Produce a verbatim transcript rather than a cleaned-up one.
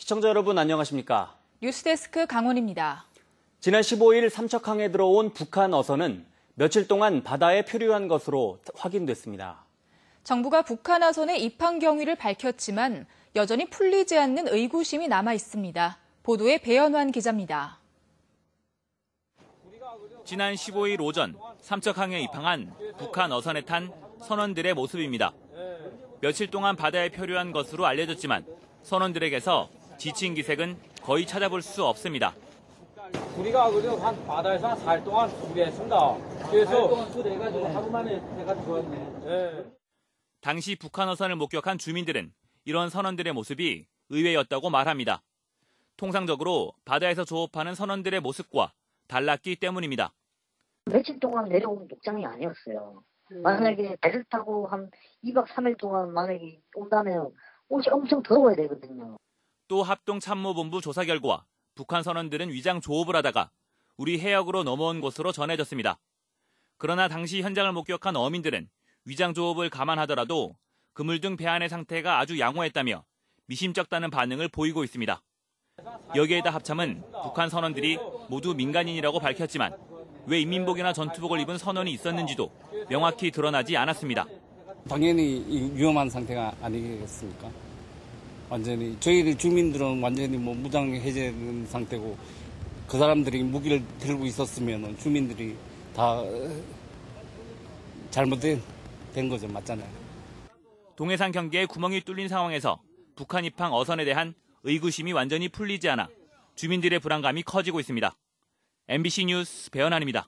시청자 여러분 안녕하십니까? 뉴스데스크 강원입니다. 지난 십오일 삼척항에 들어온 북한 어선은 며칠 동안 바다에 표류한 것으로 확인됐습니다. 정부가 북한 어선의 입항 경위를 밝혔지만 여전히 풀리지 않는 의구심이 남아 있습니다. 보도에 배현환 기자입니다. 지난 십오일 오전 삼척항에 입항한 북한 어선에 탄 선원들의 모습입니다. 며칠 동안 바다에 표류한 것으로 알려졌지만 선원들에게서 지친 기색은 거의 찾아볼 수 없습니다. 우리가 한 바다에서 한 사 일 동안 준비했습니다. 그래서 해가지고 하루 만에 해가지고 왔네. 네. 당시 북한 어선을 목격한 주민들은 이런 선원들의 모습이 의외였다고 말합니다. 통상적으로 바다에서 조업하는 선원들의 모습과 달랐기 때문입니다. 며칠 동안 내려온 복장이 아니었어요. 음. 만약에 배를 타고 한 이박 삼일 동안 만약에 온다면 옷이 엄청 더워야 되거든요. 또 합동참모본부 조사 결과 북한 선원들은 위장 조업을 하다가 우리 해역으로 넘어온 것으로 전해졌습니다. 그러나 당시 현장을 목격한 어민들은 위장 조업을 감안하더라도 그물 등 배 안의 상태가 아주 양호했다며 미심쩍다는 반응을 보이고 있습니다. 여기에다 합참은 북한 선원들이 모두 민간인이라고 밝혔지만 왜 인민복이나 전투복을 입은 선원이 있었는지도 명확히 드러나지 않았습니다. 당연히 위험한 상태가 아니겠습니까? 완전히 저희 주민들은 완전히 뭐 무장 해제된 상태고 그 사람들이 무기를 들고 있었으면 주민들이 다 잘못된 된 거죠. 맞잖아요. 동해상 경계에 구멍이 뚫린 상황에서 북한 입항 어선에 대한 의구심이 완전히 풀리지 않아 주민들의 불안감이 커지고 있습니다. 엠비씨 뉴스 배현환입니다.